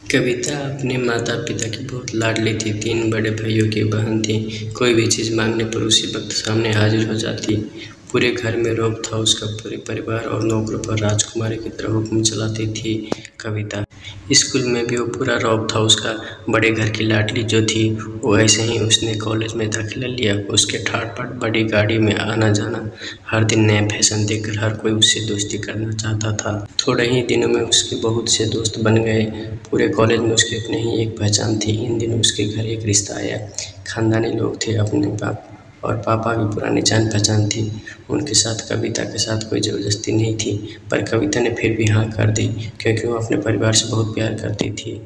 कविता अपने माता पिता की बहुत लाडली थी। 3 बड़े भाइयों की बहन थी। कोई भी चीज़ मांगने पर उसी वक्त सामने हाजिर हो जाती। पूरे घर में रौब था उसका। पूरे परिवार और नौकरों पर राजकुमारी की तरह हुक्म चलाती थी कविता। स्कूल में भी वो पूरा रौब था उसका। बड़े घर की लाडली जो थी वो ऐसे ही उसने कॉलेज में दाखिला लिया। उसके ठाट बाट बड़ी गाड़ी में आना जाना, हर दिन नए फैशन देखकर हर कोई उससे दोस्ती करना चाहता था। थोड़े ही दिनों में उसके बहुत से दोस्त बन गए। पूरे कॉलेज में उसकी अपनी ही एक पहचान थी। इन दिनों उसके घर एक रिश्ता आया। खानदानी लोग थे। अपने बाप और पापा की पुरानी जान पहचान थी। उनके साथ कविता के साथ कोई ज़बरदस्ती नहीं थी, पर कविता ने फिर भी हाँ कर दी, क्योंकि वो अपने परिवार से बहुत प्यार करती थी।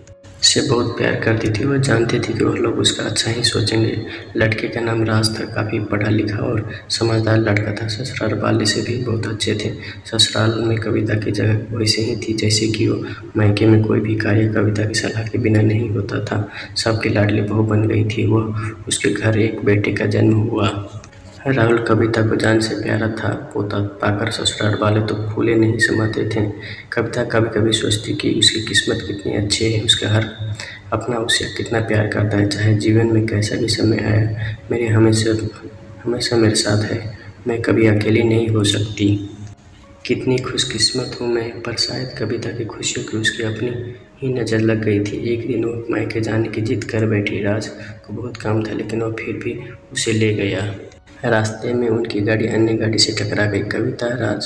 वो जानती थी कि वह लोग उसका अच्छा ही सोचेंगे। लड़के का नाम राज था। काफ़ी पढ़ा लिखा और समझदार लड़का था। ससुराल वाले से भी बहुत अच्छे थे। ससुराल में कविता की जगह वैसे ही थी जैसे कि वो मायके में कोई भी कार्य कविता की सलाह के बिना नहीं होता था। सबकी लाडली बहू बन गई थी वो। उसके घर एक बेटे का जन्म हुआ। राहुल कविता को जान से प्यारा था। पोता पाकर ससुराल वाले तो फूले नहीं समाते थे। कविता कभी कभी सोचती कि उसकी किस्मत कितनी अच्छी है। उसका हर अपना उसे कितना प्यार करता है। चाहे जीवन में कैसा भी समय आया, मेरे हमेशा मेरे साथ है। मैं कभी अकेली नहीं हो सकती। कितनी खुशकिस्मत हूँ मैं। पर शायद कविता की खुशियों की उसकी अपनी ही नज़र लग गई थी। एक दिन वो मायके जाने की जिद कर बैठी। राज को बहुत काम था, लेकिन वो फिर भी उसे ले गया। रास्ते में उनकी गाड़ी अन्य गाड़ी से टकरा गई। कविता, राज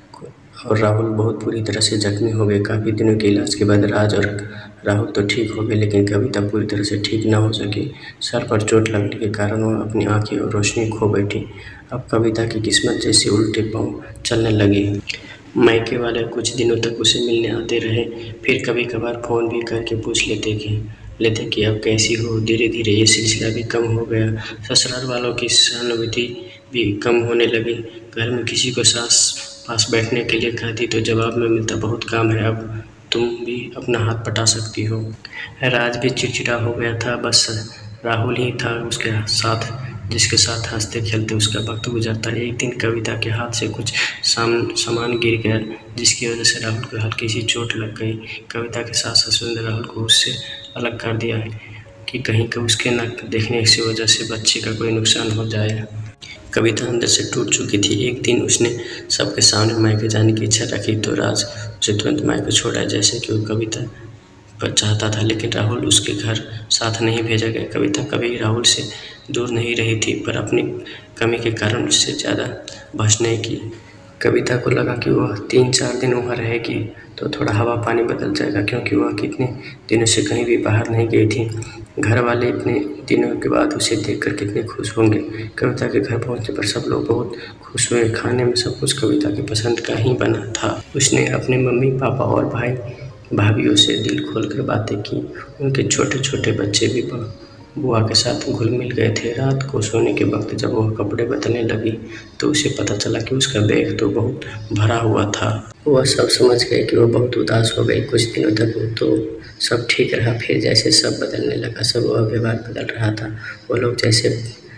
और राहुल बहुत बुरी तरह से जख्मी हो गए। काफ़ी दिनों के इलाज के बाद राज और राहुल तो ठीक हो गए, लेकिन कविता पूरी तरह से ठीक न हो सकी। सर पर चोट लगने के कारण वह अपनी आंखें और रोशनी खो बैठी। अब कविता की किस्मत जैसे उल्टे पांव चलने लगी। मायके वाले कुछ दिनों तक उसे मिलने आते रहे। फिर कभी कभार फ़ोन भी करके पूछ लेते कि अब कैसी हो। धीरे धीरे ये सिलसिला भी कम हो गया। ससुराल वालों की सहानुभूति भी कम होने लगी। घर में किसी को सास पास बैठने के लिए कहती तो जवाब में मिलता, बहुत काम है, अब तुम भी अपना हाथ पटा सकती हो। राज भी चिड़चिड़ा हो गया था। बस राहुल ही था उसके साथ, जिसके साथ हंसते खेलते उसका वक्त गुजरता। एक दिन कविता के हाथ से कुछ सामान गिर गया, जिसकी वजह से राहुल को हल्की सी चोट लग गई। कविता के सास ससुर ने राहुल को उससे अलग कर दिया कि कहीं का उसके न देखने की वजह से बच्चे का कोई नुकसान हो जाए। कविता अंदर से टूट चुकी थी। एक दिन उसने सबके सामने मायके जाने की इच्छा रखी तो राज उसे तुरंत मायके छोड़ा, जैसे कि वो कविता पर चाहता था, लेकिन राहुल उसके घर साथ नहीं भेजा गया। कविता कभी राहुल से दूर नहीं रही थी, पर अपनी कमी के कारण उससे ज़्यादा बहस नहीं की। कविता को लगा कि वह 3-4 दिन वहाँ रहेगी तो थोड़ा हवा पानी बदल जाएगा, क्योंकि वह कितने दिनों से कहीं भी बाहर नहीं गई थी। घर वाले इतने दिनों के बाद उसे देखकर कितने खुश होंगे। कविता के घर पहुंचने पर सब लोग बहुत खुश हुए। खाने में सब कुछ कविता की पसंद का ही बना था। उसने अपने मम्मी पापा और भाई भाभीयों से दिल खोलकर बातें की। उनके छोटे छोटे बच्चे भी बुआ के साथ घुल मिल गए थे। रात को सोने के वक्त जब वह कपड़े बदलने लगी तो उसे पता चला कि उसका बैग तो बहुत भरा हुआ था। वह सब समझ गए कि वह बहुत उदास हो गई। कुछ दिनों तक तो सब ठीक रहा, फिर जैसे सब बदलने लगा, सब वह व्यवहार बदल रहा था। वो लोग जैसे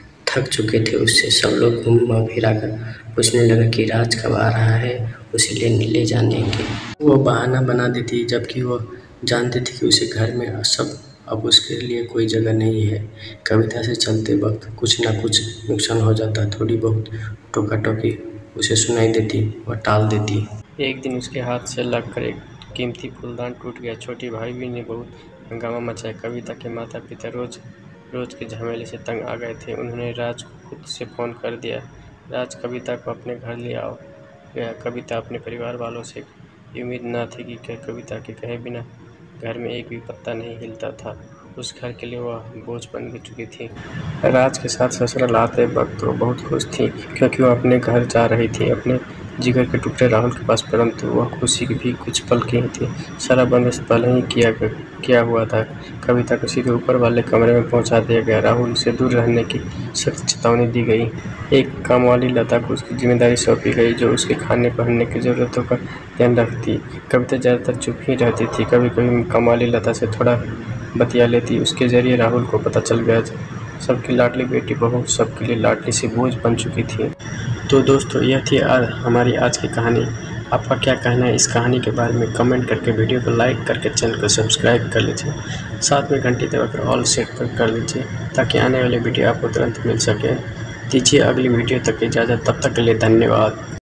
थक चुके थे उससे। सब लोग घूमा फिरा कर पूछने लगा कि राज कब आ रहा है, उसे ले जाने के। वो बहाना बना देती, जबकि वो जानती थी कि उसे घर में अब उसके लिए कोई जगह नहीं है। कविता से चलते वक्त कुछ ना कुछ नुकसान हो जाता। थोड़ी बहुत टोका टोकी उसे सुनाई देती, वह टाल देती। एक दिन उसके हाथ से लगकर एक कीमती फूलदान टूट गया। छोटी भाई भी ने बहुत हंगामा मचाया। कविता के माता पिता रोज के झमेले से तंग आ गए थे। उन्होंने राज को खुद से फ़ोन कर दिया। राज कविता को अपने घर ले आओ गया। कविता अपने परिवार वालों से ये उम्मीद न थी कि कविता के कहे बिना घर में एक भी पत्ता नहीं हिलता था। उस घर के लिए वह बोझ बन चुकी थी। राज के साथ ससुराल आते वक्त वो बहुत खुश थी, क्योंकि वह अपने घर जा रही थी, अपने जिगर के टुकड़े राहुल के पास। परंतु वह खुशी की भी कुछ पल की ही थी। सारा बंदिश पहले ही किया हुआ था। कविता को सीधे ऊपर वाले कमरे में पहुंचा दिया गया। राहुल से दूर रहने की सख्त चेतावनी दी गई। एक कामवाली लता को उसकी जिम्मेदारी सौंपी गई, जो उसके खाने पहनने की ज़रूरतों का ध्यान रखती। कविता ज़्यादातर चुप ही रहती थी। कभी कभी कामवाली लता से थोड़ा बतिया लेती। उसके जरिए राहुल को पता चल गया सबकी लाडली बेटी बहू सबके लिए लाडली सी बोझ बन चुकी थी। तो दोस्तों, यह थी हमारी आज की कहानी। आपका क्या कहना है इस कहानी के बारे में कमेंट करके, वीडियो को लाइक करके चैनल को सब्सक्राइब कर लीजिए। साथ में घंटी दबाकर ऑल सेट पर कर लीजिए ताकि आने वाली वीडियो आपको तुरंत मिल सके। दीजिए अगली वीडियो तक इजाज़त, तब तक के लिए धन्यवाद।